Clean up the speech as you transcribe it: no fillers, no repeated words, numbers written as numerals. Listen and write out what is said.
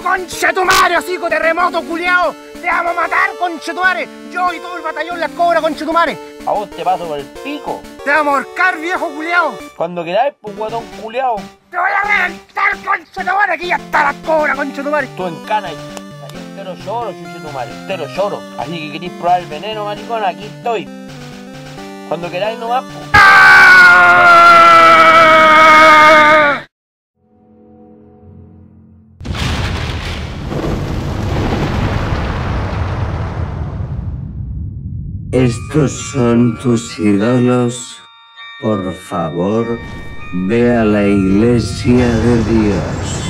concha tu madre, hocico terremoto, culiao! ¡Te vamos a matar, concha tu madre! Yo y todo el batallón Las Cobras, concha tu madre. A vos te paso por el pico. ¡Te vamos a ahorcar, viejo culiao! Cuando queráis, pues guatón culiao. ¡Te voy a reventar, concha tu madre! Aquí ya está Las Cobras, concha tu madre. Tú en cana y salí entero lloro, chuche tu madre, entero lloro. Así que queréis probar el veneno, maricón, aquí estoy. Cuando queráis nomás, pues. Estos son tus ídolos. Por favor, ve a la iglesia de Dios.